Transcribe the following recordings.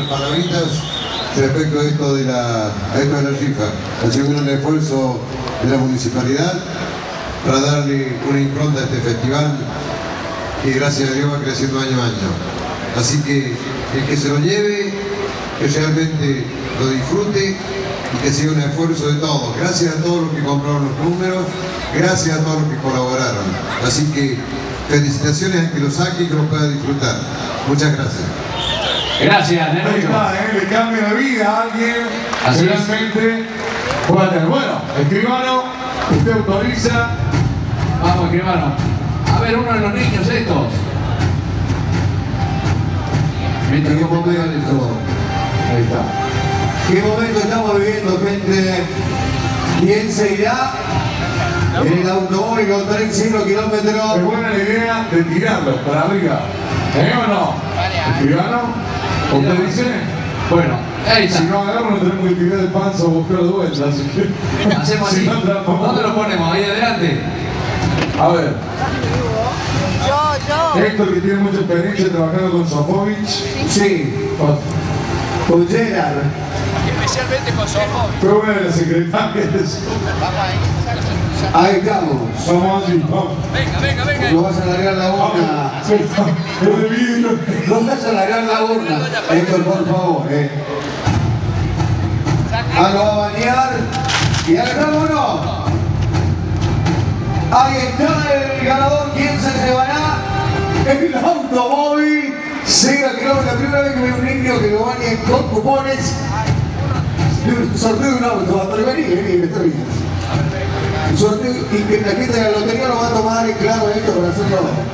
palabritas respecto a esto de la rifa. Ha sido un gran esfuerzo de la municipalidad para darle una impronta a este festival que gracias a Dios va creciendo año a año. Así que el que se lo lleve, que realmente lo disfrute y que sea un esfuerzo de todos. Gracias a todos los que compraron los números, gracias a todos los que colaboraron. Así que felicitaciones a que lo saque y que lo pueda disfrutar. Muchas gracias. Gracias, Nerucho. Ahí está, le cambia la vida a alguien. Así realmente pueda tener. Bueno, escribano, usted autoriza. Vamos, escribano. A ver, uno de los niños estos. Mientras que pongo yo el todo. Ahí está. ¿Qué momento estamos viviendo, gente? ¿Quién se irá en el automóvil con 35 kilómetros? Es buena la idea de tirarlo para arriba. ¿O no? ¿Escribano? ¿Usted dice? Bueno, ahí está. Si no agarramos, no tenemos que tirar el panzo o buscar de vuelta. Así que... Hacemos así. ¿Dónde lo ponemos? Ahí adelante. A ver. Héctor, que tiene mucha experiencia trabajando con Sofovich. Sí, con Gerard. Especialmente con Sofovich. Fue una de las secretarias. Ahí estamos. Vamos allí, vamos. Venga. Nos vas a alargar la urna. Es de vidrio. Nos vas a alargar la urna. Héctor, por favor. Lo va a bañar. Y agarrámonos. Ahí está el ganador. ¿Quién se llevará? El automóvil. 0 kilómetros. La primera vez que veo un niño que lo bañe con cupones. Sorteo de un auto. Pero vení, me está riendo. Un sorteo y que la gente de la lotería lo va a tomar en claro esto para hacerlo.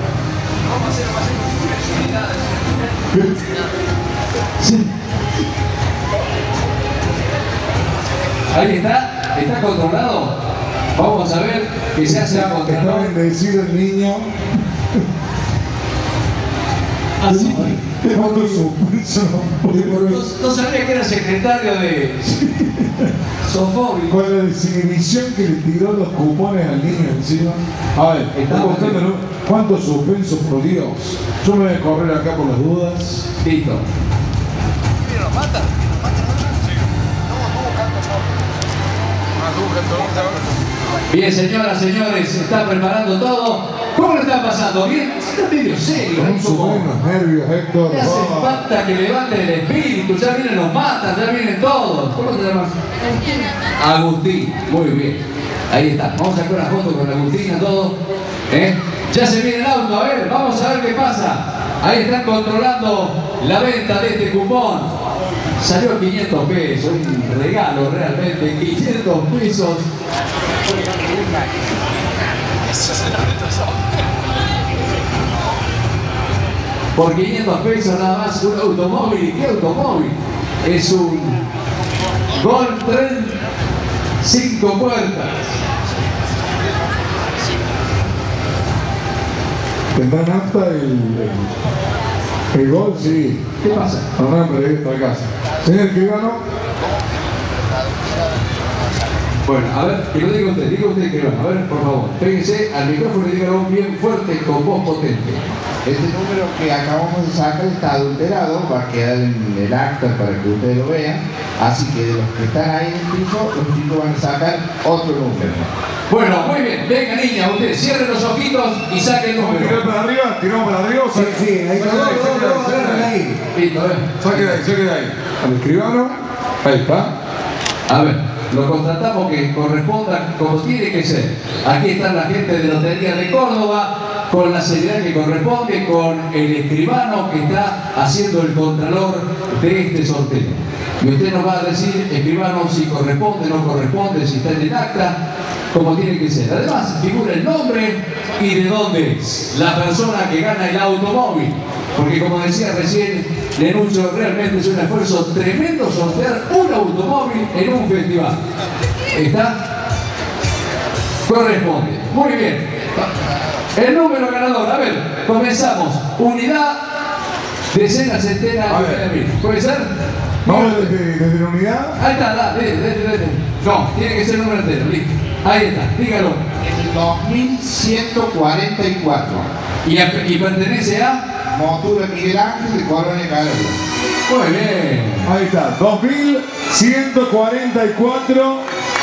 Sí. Ahí está. ¿Está controlado? Vamos a ver qué se hace a Está controlar. bendecido el niño. Así. ¿Cuánto suspenso? No sabía que era secretario de Sofovich. Con la desinhibición que le tiró los cupones al niño encima. A ver, estamos buscando cuánto suspenso, por Dios. Yo me voy a correr acá por las dudas. Listo. ¿Nos matan? Bien, señoras, señores, se está preparando todo. ¿Cómo lo están pasando? Bien, está medio serio. Con sus buenos nervios, Héctor. Le hace falta que levanten el espíritu. Ya vienen los matas, ya vienen todos. ¿Cómo te llamas? Agustín. Muy bien. Ahí está. Vamos a sacar una foto con Agustín, todo. Ya se viene el auto, a ver, vamos a ver qué pasa. Ahí están controlando la venta de este cupón. Salió 500 pesos, un regalo realmente, 500 pesos. Por 500 pesos nada más un automóvil. ¿Qué automóvil? Es un Gol Tren 5 puertas. ¿Tendrá nafta el Gol? Sí. ¿Qué pasa? Arranca de esta casa. Señor escribano. Bueno, a ver, que lo diga usted que no. A ver, por favor, péguese al micrófono y dígalo bien fuerte con voz potente. Este número que acabamos de sacar está adulterado, va a quedar en el acta para que ustedes lo vean. Así que de los que están ahí en el piso, los chicos van a sacar otro número. Bueno, muy bien, venga niña, usted cierre los ojitos y saque el ¿Vamos a número. tirar para arriba? ¿Tiramos para arriba? Sí, ahí está. Ahí. Listo, a ver. Saque de ahí. Al escribano. Ahí está. A ver, lo contratamos que corresponda como tiene que ser. Aquí está la gente de Lotería de Córdoba, con la seriedad que corresponde, con el escribano que está haciendo el contralor de este sorteo. Y usted nos va a decir, escribano, si corresponde, no corresponde, si está en el acta, como tiene que ser. Además, figura el nombre y de dónde es la persona que gana el automóvil. Porque como decía recién, Nerucho, realmente es un esfuerzo tremendo sortear un automóvil en un festival. ¿Está? Corresponde. Muy bien. El número ganador, a ver, comenzamos. Unidad, decena, centena, mil. ¿Puede ser? Vamos desde la unidad. Ahí está, dale. No, tiene que ser el número entero, listo. Ahí está, dígalo. El 2144. Y pertenece a Motura Miguel Ángel de Colonia Calera. Muy bien. Ahí está, 2144.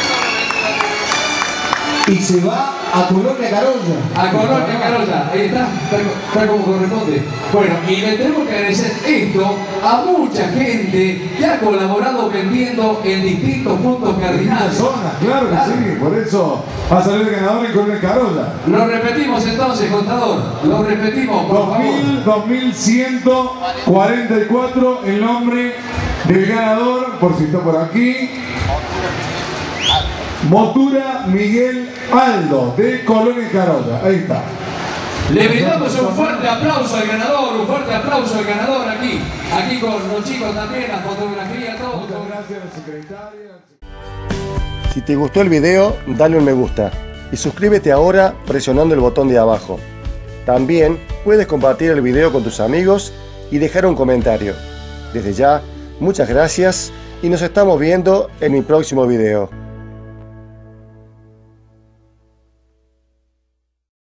Y se va a Colonia Carolla. A Colonia Carolla, ahí está como corresponde. Bueno, y le tenemos que agradecer esto a mucha gente que ha colaborado vendiendo en distintos puntos cardinales. Zonas, claro que sí, por eso va a salir el ganador en Colonia Carolla. Lo repetimos entonces, contador. Lo repetimos, por favor. 2144, el nombre del ganador, por si está por aquí. Motura Miguel Aldo, de Colonia Carolla. Ahí está. Le brindamos un fuerte aplauso al ganador, aquí con los chicos también, la fotografía, todo. Muchas gracias a la secretaria. Si te gustó el video, dale un me gusta y suscríbete ahora presionando el botón de abajo. También puedes compartir el video con tus amigos y dejar un comentario. Desde ya, muchas gracias y nos estamos viendo en mi próximo video.